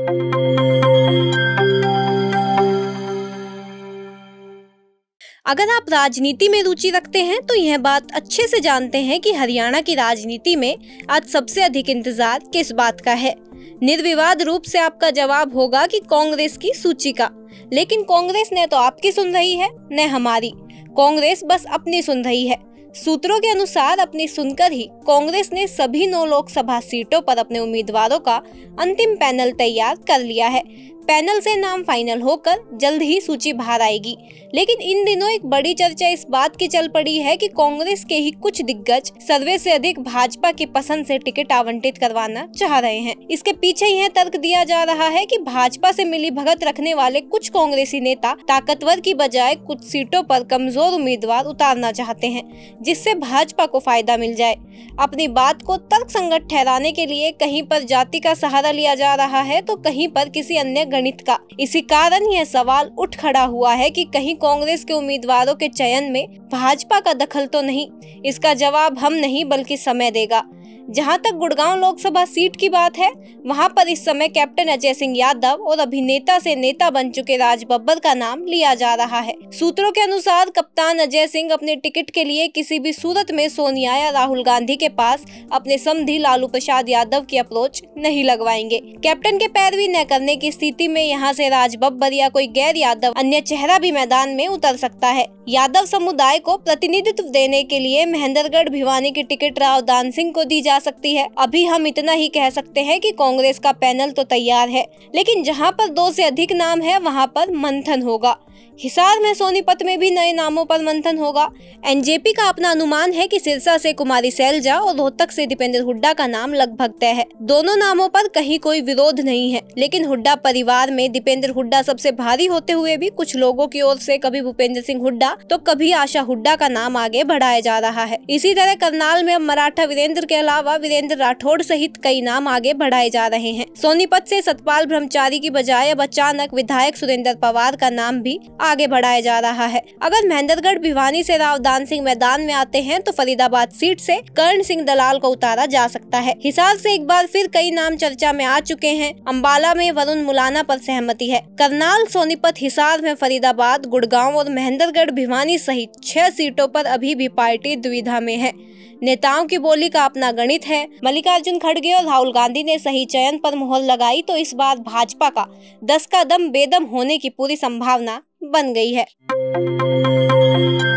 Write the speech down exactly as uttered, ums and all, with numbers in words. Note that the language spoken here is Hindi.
अगर आप राजनीति में रुचि रखते हैं तो यह बात अच्छे से जानते हैं कि हरियाणा की राजनीति में आज सबसे अधिक इंतजार किस बात का है। निर्विवाद रूप से आपका जवाब होगा कि कांग्रेस की सूची का। लेकिन कांग्रेस ने तो आपकी सुन रही है न हमारी। कांग्रेस बस अपनी सुन रही है। सूत्रों के अनुसार अपनी सुनकर ही कांग्रेस ने सभी नौ लोकसभा सीटों पर अपने उम्मीदवारों का अंतिम पैनल तैयार कर लिया है। पैनल से नाम फाइनल होकर जल्द ही सूची बाहर आएगी। लेकिन इन दिनों एक बड़ी चर्चा इस बात की चल पड़ी है कि कांग्रेस के ही कुछ दिग्गज सर्वे से अधिक भाजपा की पसंद से टिकट आवंटित करवाना चाह रहे हैं। इसके पीछे यह तर्क दिया जा रहा है कि भाजपा से मिली भगत रखने वाले कुछ कांग्रेसी नेता ताकतवर की बजाय कुछ सीटों पर कमजोर उम्मीदवार उतारना चाहते हैं, जिससे भाजपा को फायदा मिल जाए। अपनी बात को तर्कसंगत ठहराने के लिए कहीं पर जाति का सहारा लिया जा रहा है तो कहीं पर किसी अन्य गणित का। इसी कारण यह सवाल उठ खड़ा हुआ है कि कहीं कांग्रेस के उम्मीदवारों के चयन में भाजपा का दखल तो नहीं। इसका जवाब हम नहीं बल्कि समय देगा। जहां तक गुड़गांव लोकसभा सीट की बात है, वहां पर इस समय कैप्टन अजय सिंह यादव और अभिनेता से नेता बन चुके राज बब्बर का नाम लिया जा रहा है। सूत्रों के अनुसार कप्तान अजय सिंह अपने टिकट के लिए किसी भी सूरत में सोनिया या राहुल गांधी के पास अपने समधी लालू प्रसाद यादव की अप्रोच नहीं लगवाएंगे। कैप्टन के पैरवी न करने की स्थिति में यहाँ से राज बब्बर या कोई गैर यादव अन्य चेहरा भी मैदान में उतर सकता है। यादव समुदाय को प्रतिनिधित्व देने के लिए महेंद्रगढ़ भिवानी की टिकट राव दान सिंह को दी जा सकती है। अभी हम इतना ही कह सकते हैं कि कांग्रेस का पैनल तो तैयार है, लेकिन जहां पर दो से अधिक नाम है वहां पर मंथन होगा। हिसार में सोनीपत में भी नए नामों पर मंथन होगा। एनजेपी का अपना अनुमान है कि सिरसा से कुमारी सैलजा और रोहतक से दीपेंद्र हुड्डा का नाम लगभग तय है। दोनों नामों पर कहीं कोई विरोध नहीं है, लेकिन हुड्डा परिवार में दीपेंद्र हुड्डा सबसे भारी होते हुए भी कुछ लोगों की ओर से कभी भूपेंद्र सिंह हुड्डा तो कभी आशा हुड्डा का नाम आगे बढ़ाया जा रहा है। इसी तरह करनाल में अब मराठा वीरेंद्र के अलावा वीरेंद्र राठौड़ सहित कई नाम आगे बढ़ाए जा रहे हैं। सोनीपत से सतपाल ब्रह्मचारी की बजाय अब अचानक विधायक सुरेंद्र पवार का नाम भी आगे बढ़ाया जा रहा है। अगर महेंद्रगढ़ भिवानी से राव दान सिंह मैदान में आते हैं तो फरीदाबाद सीट से कर्ण सिंह दलाल को उतारा जा सकता है। हिसार से एक बार फिर कई नाम चर्चा में आ चुके हैं। अंबाला में वरुण मुलाना पर सहमति है। करनाल, सोनीपत, हिसार में फरीदाबाद, गुड़गांव और महेंद्रगढ़ भिवानी सहित छह सीटों पर अभी भी पार्टी दुविधा में है। नेताओं की बोली का अपना गणित है। मल्लिकार्जुन खड़गे और राहुल गांधी ने सही चयन पर मुहर लगाई तो इस बार भाजपा का दस का दम बेदम होने की पूरी संभावना बन गई है।